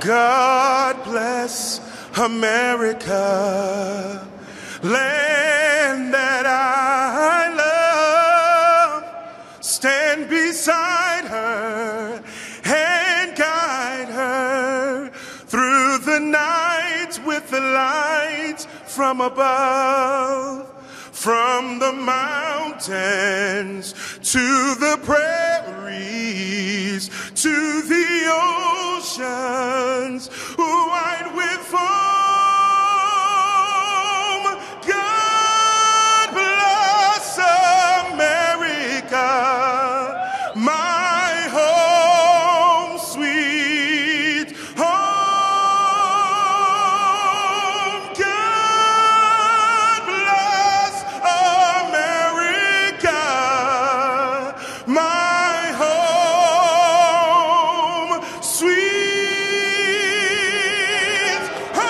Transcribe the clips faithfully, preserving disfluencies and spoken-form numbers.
God bless America, land that I love. Stand beside her and guide her through the night with the lights from above. From the mountains to the prairies to the oceans wide with foam. God bless America, my home, sweet home. God bless America, my home, sweet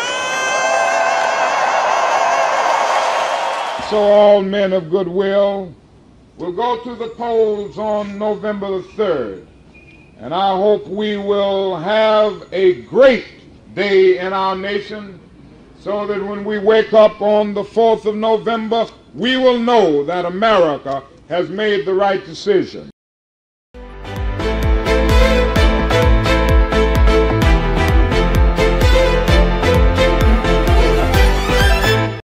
home. So all men of goodwill will go to the polls on November the third, and I hope we will have a great day in our nation, so that when we wake up on the fourth of November, we will know that America has made the right decision.